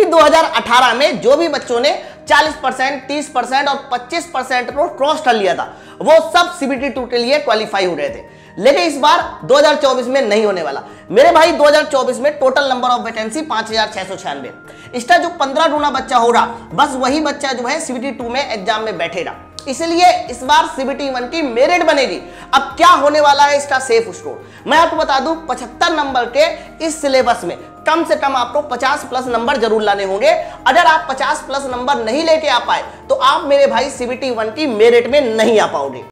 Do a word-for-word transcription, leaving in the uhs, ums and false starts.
दो हज़ार अठारह में जो भी बच्चों ने चालीस परसेंट, तीस परसेंट और पच्चीस परसेंट को क्रॉस कर लिया था वो सब सीबीटी टू के लिए क्वालिफाई हो रहे थे। लेकिन इस बार दो हज़ार चौबीस में नहीं होने वाला मेरे भाई। दो हज़ार चौबीस में टोटल नंबर ऑफ वैकेंसी पांच हजार छह सौ छियानवे। इसका जो पंद्रह गुना बच्चा हो रहा बस वही बच्चा जो है सीबीटी टू में एग्जाम में बैठेगा। इसलिए इस बार सीबीटी वन की मेरिट बनेगी। अब क्या होने वाला है इसका सेफ स्कोर मैं आपको बता दूं, पचहत्तर नंबर के इस सिलेबस में कम से कम आपको पचास प्लस नंबर जरूर लाने होंगे। अगर आप पचास प्लस नंबर नहीं लेके आ पाए तो आप मेरे भाई सीबीटी वन की मेरिट में नहीं आ पाओगे।